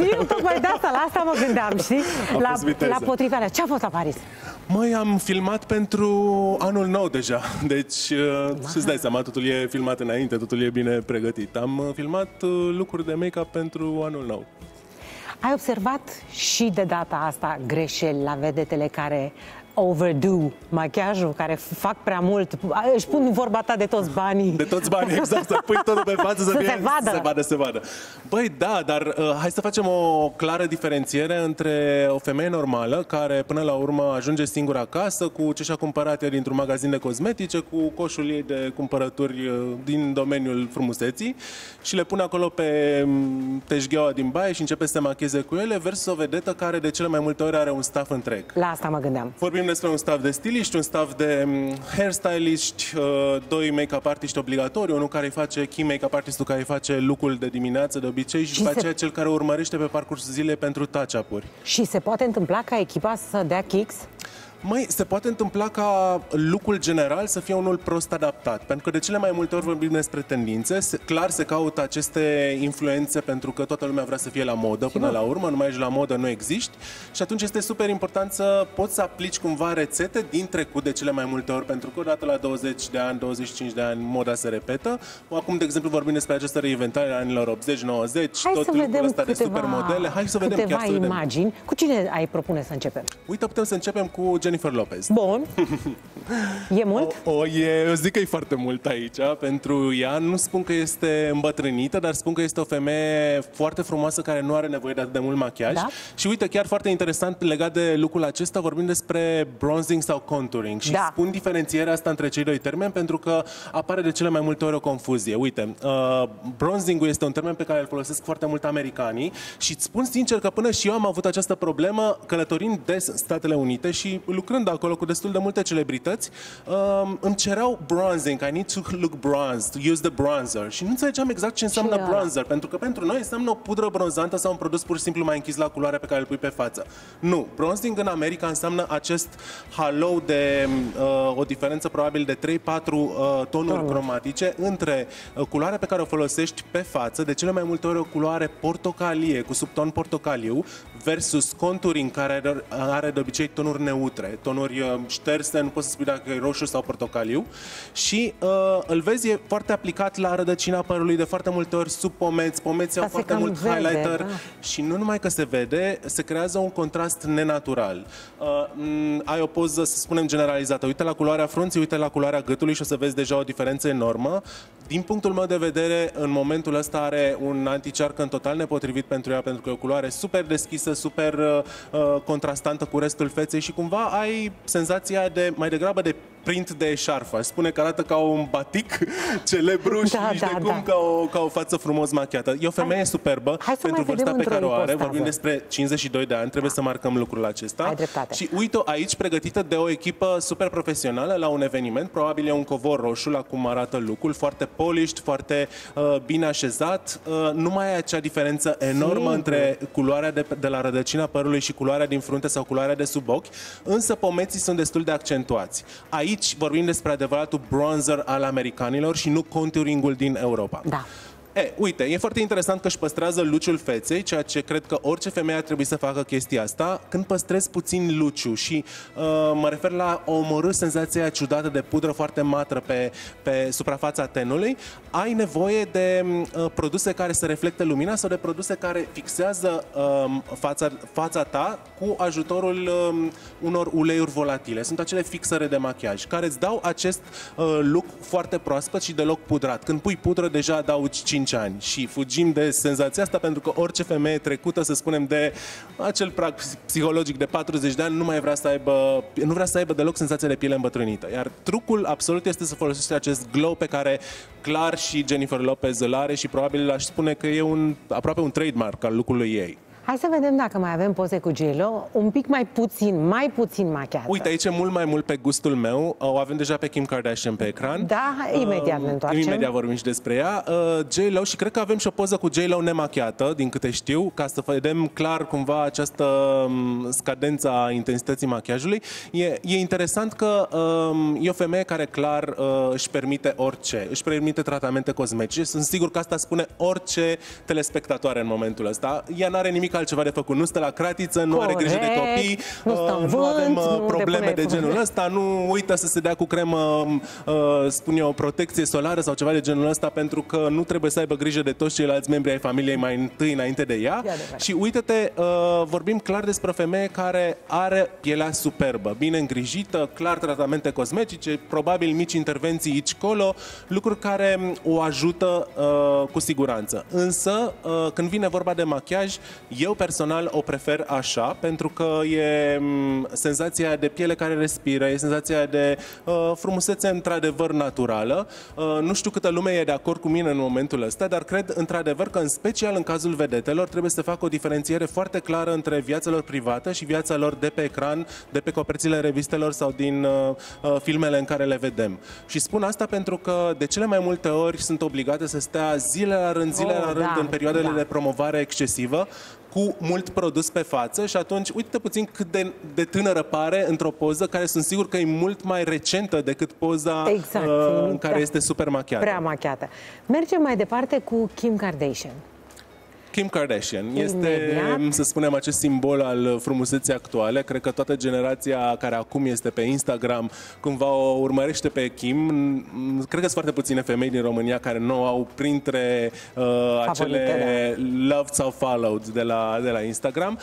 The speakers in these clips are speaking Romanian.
eu tocmai de asta, la asta mă gândeam, știi? La potrivealea. Ce a fost la Paris? Măi, am filmat pentru anul nou deja, deci să-ți dai seama, totul e filmat înainte, totul e bine pregătit. Am filmat lucruri de make-up pentru anul nou. Ai observat și de data asta greșeli la vedetele care overdo machiajul, care fac prea mult, își pun vorba ta de toți banii. De toți banii, exact, să pui totul pe față să se vadă. Băi, da, dar hai să facem o clară diferențiere între o femeie normală, care până la urmă ajunge singură acasă, cu ce și-a cumpărat ea dintr-un magazin de cosmetice, cu coșul ei de cumpărături din domeniul frumuseții și le pune acolo pe teșgheaua din baie și începe să se macheze cu ele, versus o vedetă care de cele mai multe ori are un staff întreg. La asta mă gândeam. Vorbim despre un staff de stiliști, un staff de hairstyliști, doi make-up artiști obligatori, unul care îi face key make-up artistul care îi face look-ul de dimineață de obicei și după aceea cel care urmărește pe parcursul zilei pentru touch-up-uri. Și se poate întâmpla ca echipa să dea kicks? Măi, se poate întâmpla ca look-ul general să fie unul prost adaptat, pentru că de cele mai multe ori vorbim despre tendințe, clar se caută aceste influențe pentru că toată lumea vrea să fie la modă până la urmă, numai ești la modă, nu existi și atunci este super important să poți să aplici cumva rețete din trecut de cele mai multe ori, pentru că odată la 20 de ani, 25 de ani moda se repetă. Acum, de exemplu, vorbim despre această reinventare a anilor 80-90, tot look-ul ăsta de supermodele. Hai să vedem câteva imagini. Cu cine ai propune să începem? Uite, putem să începem cu Jennifer Lopez. Bun. E mult? Eu zic că e foarte mult aici pentru ea. Nu spun că este îmbătrânită, dar spun că este o femeie foarte frumoasă care nu are nevoie de atât de mult machiaj. Da? Și uite, chiar foarte interesant legat de lucrul acesta, vorbim despre bronzing sau contouring. Și spun diferențierea asta între cei doi termeni pentru că apare de cele mai multe ori o confuzie. Uite, bronzing-ul este un termen pe care îl folosesc foarte mult americanii și îți spun sincer că până și eu am avut această problemă călătorind des în Statele Unite și lucrând acolo cu destul de multe celebrități, îmi cereau bronzing, I need to look bronzed, to use the bronzer. Și nu înțelegeam exact ce înseamnă bronzer, pentru că pentru noi înseamnă o pudră bronzantă sau un produs pur și simplu mai închis la culoarea pe care îl pui pe față. Nu, bronzing în America înseamnă acest halo de o diferență probabil de 3-4 tonuri cromatice între culoarea pe care o folosești pe față, de cele mai multe ori o culoare portocalie, cu subton portocaliu, versus contouring care are de obicei tonuri neutre, tonuri șterse, nu poți să spui dacă e roșu sau portocaliu și îl vezi, e foarte aplicat la rădăcina părului de foarte multe ori sub pomeți, pomeții au foarte mult highlighter și nu numai că se vede, se creează un contrast nenatural. Ai o poză, să spunem, generalizată, uite la culoarea frunții, uite la culoarea gâtului și o să vezi deja o diferență enormă. Din punctul meu de vedere, în momentul ăsta are un anti-cearcăn total nepotrivit pentru ea, pentru că e o culoare super deschisă, super contrastantă cu restul feței și cumva ai senzația de, mai degrabă de print de eșarfă. Spune că arată ca un batic celebru și nici de cum ca o față frumos machiată. E o femeie superbă pentru vârsta pe care o are. Vorbim despre 52 de ani, trebuie să marcăm lucrul acesta. Și uite-o aici pregătită de o echipă super profesională la un eveniment. Probabil e un covor roșu la cum arată look-ul, foarte polished, foarte bine așezat. Nu mai e acea diferență enormă între culoarea de la rădăcina părului și culoarea din frunte sau culoarea de sub ochi, însă pomeții sunt destul de accentuați. Aici vorbim despre adevăratul bronzer al americanilor și nu contouring-ul din Europa. Da. Uite, e foarte interesant că își păstrează luciul feței, ceea ce cred că orice femeie ar trebui să facă chestia asta, când păstrezi puțin luciul și mă refer la o omorâ senzația aia ciudată de pudră foarte matră pe suprafața tenului, ai nevoie de produse care să reflecte lumina sau de produse care fixează fața ta cu ajutorul unor uleiuri volatile. Sunt acele fixăre de machiaj care îți dau acest look foarte proaspăt și deloc pudrat. Când pui pudră, deja adaugi 5 ani și fugim de senzația asta pentru că orice femeie trecută, să spunem, de acel prag psihologic de 40 de ani nu vrea să aibă deloc senzația de piele îmbătrânită. Iar trucul absolut este să folosești acest glow pe care clar și Jennifer Lopez îl are și probabil aș spune că e aproape un trademark al look-ului ei. Hai să vedem dacă mai avem poze cu J.Lo, un pic mai puțin machiată. Uite, aici e mult mai mult pe gustul meu. O avem deja pe Kim Kardashian pe ecran. Da, imediat ne întoarcem. Imediat vorbim și despre ea. J.Lo, și cred că avem și o poză cu J.Lo nemachiată, din câte știu, ca să vedem clar cumva această scadență a intensității machiajului. E interesant că e o femeie care clar își permite orice, își permite tratamente cosmetice. Sunt sigur că asta spune orice telespectatoare în momentul ăsta. Ea n-are nimic altceva de făcut. Nu stă la cratiță, nu are grijă de copii, nu avem probleme de genul ăsta, nu uită să se dea cu cremă, spun eu, protecție solară sau ceva de genul ăsta, pentru că nu trebuie să aibă grijă de toți ceilalți membri ai familiei mai întâi înainte de ea. Și uite-te, vorbim clar despre o femeie care are pielea superbă, bine îngrijită, clar tratamente cosmetice, probabil mici intervenții aici colo, lucruri care o ajută cu siguranță. Însă, când vine vorba de machiaj, eu personal o prefer așa, pentru că e senzația de piele care respiră, e senzația de frumusețe într-adevăr naturală. Nu știu câtă lume e de acord cu mine în momentul ăsta, dar cred într-adevăr că în special în cazul vedetelor trebuie să facă o diferențiere foarte clară între viața lor privată și viața lor de pe ecran, de pe coperțile revistelor sau din filmele în care le vedem. Și spun asta pentru că de cele mai multe ori sunt obligate să stea zile la rând, în perioadele de promovare excesivă, cu mult produs pe față și atunci uite puțin cât de tânără pare într-o poză care sunt sigur că e mult mai recentă decât poza în care este super machiată. Prea machiată. Mergem mai departe cu Kim Kardashian. Kim Kardashian este, să spunem, acest simbol al frumuseții actuale. Cred că toată generația care acum este pe Instagram cumva o urmărește pe Kim. Cred că sunt foarte puține femei din România care nu au printre acele loved sau followed de la Instagram.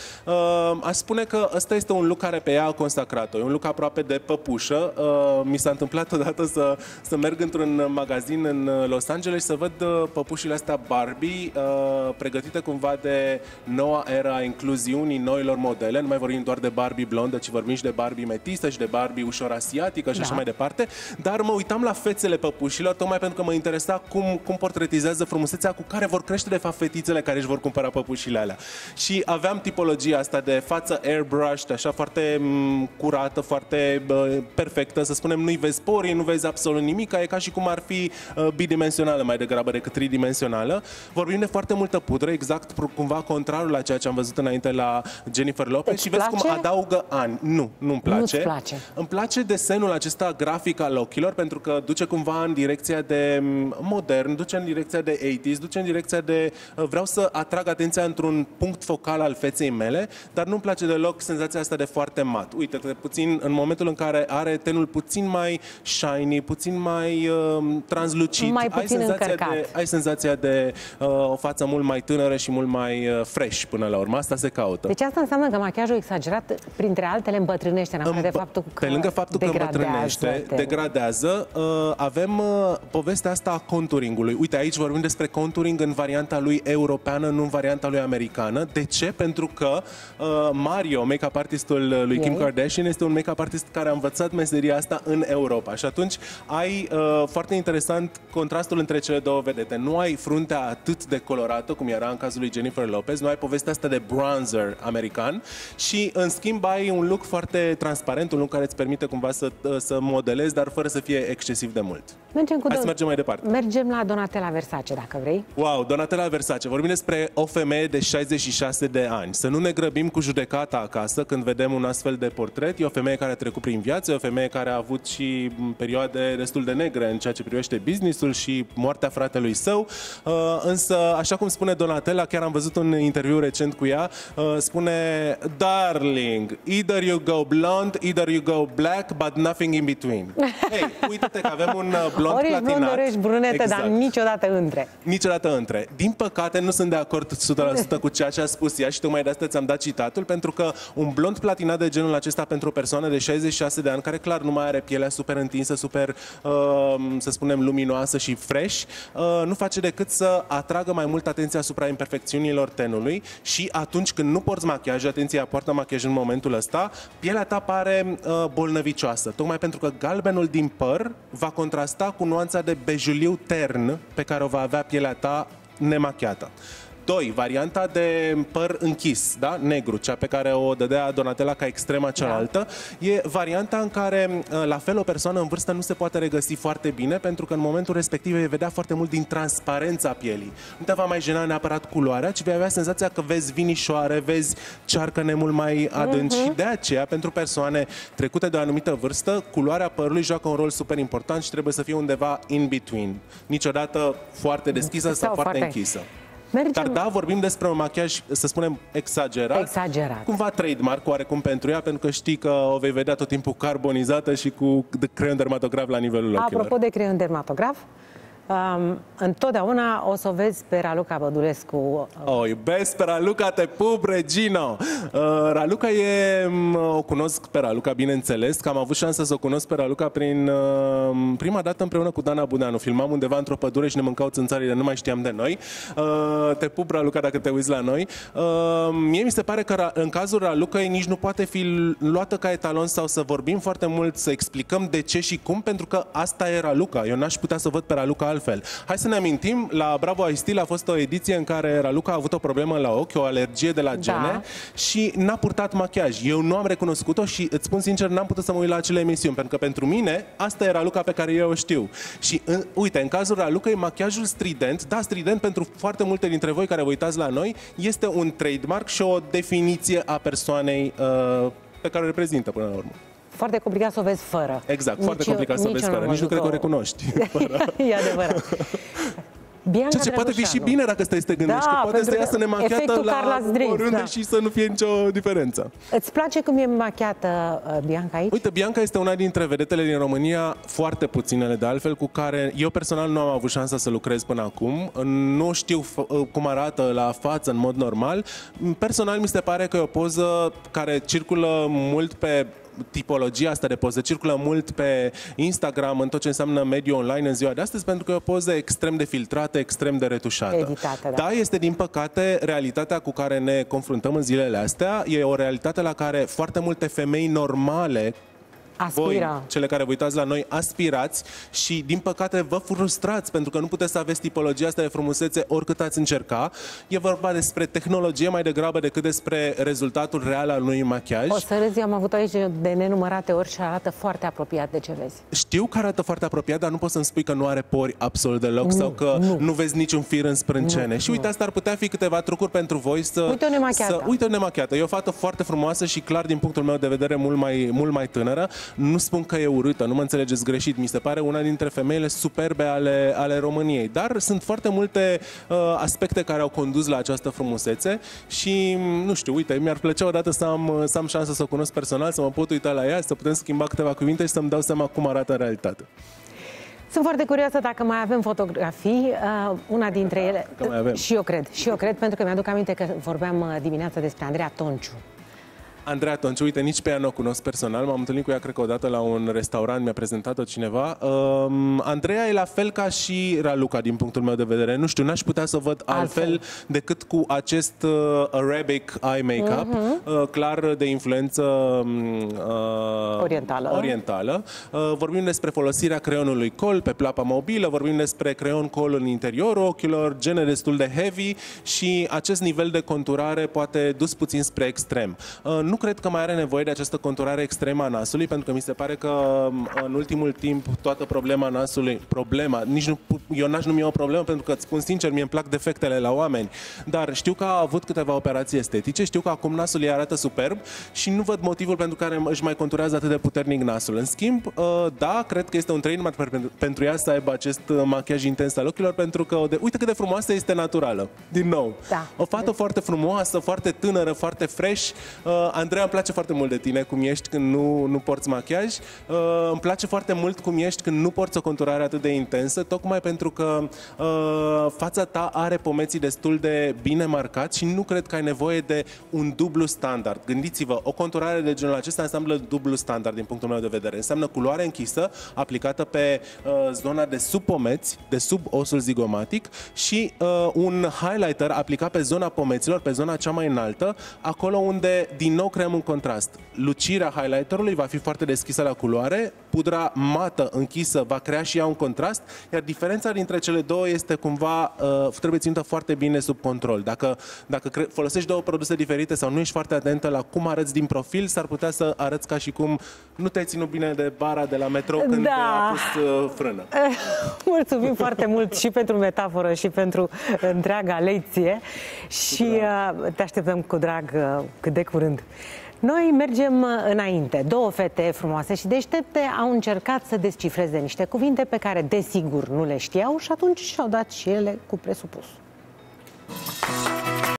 Aș spune că ăsta este un look care pe ea a consacrat-o. E un look aproape de păpușă. Mi s-a întâmplat odată să merg într-un magazin în Los Angeles și să văd păpușile astea Barbie pregătite cumva de noua era a incluziunii noilor modele. Nu mai vorbim doar de Barbie blondă, ci vorbim și de Barbie metisă și de Barbie ușor asiatică și așa mai departe. Dar mă uitam la fețele păpușilor tocmai pentru că mă interesa cum portretizează frumusețea cu care vor crește de fapt fetițele care își vor cumpăra păpușile alea. Și aveam tipologia asta de față airbrushed, așa foarte curată, foarte perfectă, să spunem, nu-i vezi porii, nu vezi absolut nimic, e ca și cum ar fi bidimensională mai degrabă decât tridimensională. Vorbim de foarte multă pudră, exact cumva contrarul la ceea ce am văzut înainte la Jennifer Lopez. Și vezi cum adaugă ani. Nu-mi place. Nu-ți place. Îmi place desenul acesta grafic al ochilor, pentru că duce cumva în direcția de modern, duce în direcția de 80s, duce în direcția de vreau să atrag atenția într-un punct focal al feței mele, dar nu-mi place deloc senzația asta de foarte mat. Uite-te puțin, în momentul în care are tenul puțin mai shiny, puțin mai translucid, mai puțin încărcat. Ai senzația de o față mult mai tânără și mult mai fresh până la urmă. Asta se caută. Deci asta înseamnă că machiajul exagerat, printre altele, îmbătrânește, în afară de faptul că pe lângă faptul că îmbătrânește, degradează, avem povestea asta a contouringului. Uite, aici vorbim despre contouring în varianta lui europeană, nu în varianta lui americană. De ce? Pentru că Mario, make-up artistul lui Kim Kardashian, este un make-up artist care a învățat meseria asta în Europa. Și atunci ai foarte interesant contrastul între cele două vedete. Nu ai fruntea atât de colorată, cum era în cazul lui Jennifer Lopez, nu ai povestea asta de bronzer american și, în schimb, ai un look foarte transparent, un look care îți permite cumva să modelezi, dar fără să fie excesiv de mult. Hai să mergem mai departe. Mergem la Donatella Versace, dacă vrei. Wow, Donatella Versace. Vorbim despre o femeie de 66 de ani. Să nu ne grăbim cu judecata acasă când vedem un astfel de portret. E o femeie care a trecut prin viață, e o femeie care a avut și perioade destul de negre în ceea ce privește business-ul și moartea fratelui său. Însă, așa cum spune Donatella, chiar am văzut un interviu recent cu ea, spune: Darling, either you go blonde, either you go black, but nothing in between. Hey, uite-te că avem un blond platinat. Ori blond, ori brunetă, exact. Dar niciodată între. Niciodată între. Din păcate, nu sunt de acord 100% cu ceea ce a spus ea și tocmai de asta ți-am dat citatul, pentru că un blond platinat de genul acesta pentru o persoană de 66 de ani, care clar nu mai are pielea super întinsă, super, să spunem, luminoasă și fresh, nu face decât să atragă mai mult atenția asupra imperfecțiunilor tenului și atunci când nu porți machiaj, atenția, poartă machiaj în momentul ăsta, pielea ta pare bolnăvicioasă, tocmai pentru că galbenul din păr va contrasta cu nuanța de bejuliu tern pe care o va avea pielea ta nemachiată. 2. Varianta de păr închis, da? Negru, cea pe care o dădea Donatella ca extrema cealaltă, e varianta în care, la fel, o persoană în vârstă nu se poate regăsi foarte bine, pentru că în momentul respectiv vei vedea foarte mult din transparența pielii. Nu te va mai jena neapărat culoarea, ci vei avea senzația că vezi vinișoare, vezi cearcăne mult mai adânci și de aceea, pentru persoane trecute de o anumită vârstă, culoarea părului joacă un rol super important și trebuie să fie undeva in between. Niciodată foarte deschisă sau foarte închisă. Dar da, vorbim despre un machiaj, să spunem, exagerat. Cumva trademark, oarecum pentru ea, pentru că știi că o vei vedea tot timpul carbonizată și cu creion dermatograf la nivelul ochilor. Apropo de creion dermatograf, întotdeauna o să o vezi pe Raluca Bădulescu. O iubesc pe Raluca, te pup, Regino! Raluca o cunosc pe Raluca, bineînțeles, că am avut șansa să o cunosc pe Raluca prin prima dată împreună cu Dana Budeanu. Filmam undeva într-o pădure și ne mâncau țânțarile, nu mai știam de noi. Te pup, Raluca, dacă te uiți la noi. Mie mi se pare că în cazul Ralucăi nici nu poate fi luată ca etalon sau să vorbim foarte mult, să explicăm de ce și cum, pentru că asta e Raluca. Eu n-aș putea să văd pe Raluca altfel. Hai să ne amintim, la Bravo I Still a fost o ediție în care Raluca a avut o problemă la ochi, o alergie de la gene și n-a purtat machiaj. Eu nu am recunoscut-o și îți spun sincer, n-am putut să mă uit la acele emisiuni, pentru că pentru mine asta e Raluca pe care eu o știu. Și uite, în cazul Ralucăi, machiajul strident, da, strident pentru foarte multe dintre voi care vă uitați la noi, este un trademark și o definiție a persoanei pe care o reprezintă până la urmă. Foarte complicat să o vezi fără. Exact, foarte complicat să o vezi fără. Nici nu cred că o recunoști. E adevărat. Ceea ce poate fi și bine dacă stai să te gândești, că poate să iasă nemachiată la oriunde și să nu fie nicio diferență. Îți place cum e machiată Bianca aici? Uite, Bianca este una dintre vedetele din România, foarte puținele de altfel, cu care eu personal nu am avut șansa să lucrez până acum. Nu știu cum arată la față în mod normal. Personal mi se pare că e o poză care circulă mult pe tipologia asta de poze, circulă mult pe Instagram, în tot ce înseamnă mediul online în ziua de astăzi, pentru că e o poză extrem de filtrată, extrem de retușată. Editată, da, este din păcate realitatea cu care ne confruntăm în zilele astea. E o realitate la care foarte multe femei normale, voi, cele care vă uitați la noi, aspirați și, din păcate, vă frustrați pentru că nu puteți să aveți tipologia asta de frumusețe oricât ați încerca. E vorba despre tehnologie mai degrabă decât despre rezultatul real al unui machiaj. O să râzi, am avut aici de nenumărate ori și arată foarte apropiat de ce vezi. Știu că arată foarte apropiat, dar nu poți să-mi spui că nu are pori absolut deloc sau că nu vezi niciun fir în sprâncene. Și uite, asta ar putea fi câteva trucuri pentru voi să... Uite-o nemachiată. Uite-o nemachiată. E o fată foarte frumoasă și, clar, din punctul meu de vedere, mult mai tânără. Nu spun că e urâtă, nu mă înțelegeți greșit, mi se pare una dintre femeile superbe ale României, dar sunt foarte multe aspecte care au condus la această frumusețe și, nu știu, uite, mi-ar plăcea odată să am șansa să o cunosc personal, să mă pot uita la ea, să putem schimba câteva cuvinte și să-mi dau seama cum arată în realitate. Sunt foarte curioasă dacă mai avem fotografii, una dintre ele, și eu cred, pentru că mi-aduc aminte că vorbeam dimineața despre Andreea Tonciu. Andreea Tonciu, uite, nici pe ea nu o cunosc personal, m-am întâlnit cu ea, cred că odată la un restaurant, mi-a prezentat-o cineva. Andreea e la fel ca și Raluca, din punctul meu de vedere. Nu știu, n-aș putea să o văd altfel decât cu acest Arabic eye make-up, clar de influență orientală. Vorbim despre folosirea creionului col pe plapa mobilă, vorbim despre creion col în interiorul ochilor, gene destul de heavy și acest nivel de conturare poate dus puțin spre extrem. Nu cred că mai are nevoie de această conturare extremă a nasului, pentru că mi se pare că în ultimul timp toată problema nasului, eu n-aș numi o problemă, pentru că îți spun sincer, mie îmi plac defectele la oameni, dar știu că a avut câteva operații estetice, știu că acum nasul ei arată superb și nu văd motivul pentru care își mai conturează atât de puternic nasul. În schimb, da, cred că este un trademark pentru ea să aibă acest machiaj intens al ochilor, pentru că, uite cât de frumoasă este naturală, din nou. Da. O fată foarte frumoasă, foarte tânără, foarte fresh. Andreea, îmi place foarte mult de tine cum ești când nu porți machiaj. Îmi place foarte mult cum ești când nu porți o conturare atât de intensă, tocmai pentru că fața ta are pomeții destul de bine marcați și nu cred că ai nevoie de un dublu standard. Gândiți-vă, o conturare de genul acesta înseamnă dublu standard din punctul meu de vedere. Înseamnă culoare închisă, aplicată pe zona de sub pomeți, de sub osul zigomatic și un highlighter aplicat pe zona pomeților, pe zona cea mai înaltă, acolo unde din nou creăm un contrast. Lucirea highlighterului va fi foarte deschisă la culoare, pudra mată închisă va crea și ea un contrast, iar diferența dintre cele două este cumva, trebuie ținută foarte bine sub control. Dacă folosești două produse diferite sau nu ești foarte atentă la cum arăți din profil, s-ar putea să arăți ca și cum nu te-ai ținut bine de bara de la metrou când a pus frână. Mulțumim foarte mult și pentru metaforă și pentru întreaga lecție și te așteptăm cu drag cât de curând. Noi mergem înainte. Două fete frumoase și deștepte au încercat să descifreze niște cuvinte pe care desigur nu le știau și atunci și-au dat și ele cu presupus.